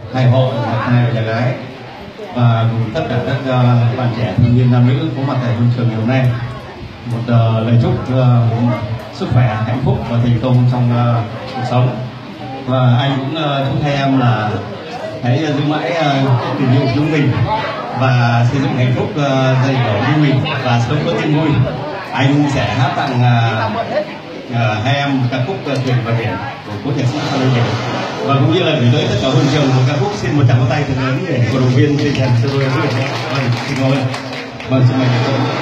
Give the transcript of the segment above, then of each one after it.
hai hộ, hai nhà gái và cùng tất cả các bạn trẻ thanh niên nam nữ có mặt tại công trường ngày hôm nay. Một lời chúc sức khỏe, hạnh phúc và thành công trong cuộc sống. Và anh cũng chúc hai em là hãy giữ mãi tình yêu của mình và xây dựng hạnh phúc gia đình của mình và sớm có tin vui. Anh sẽ hát tặng hai em ca khúc Thuyền và Biển của cố nhạc sĩ Phan Đình Hiển, và cũng như là gửi tới tất cả hội trường một ca khúc Xin một tràng pháo tay thật lớn để cổ động viên tinh thần cho tôi rất là đẹp. Vâng, xin cảm ơn. Vâng, xin mời các bạn.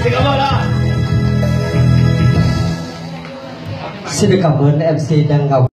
Xin được cảm ơn MC Đăng Ngọc.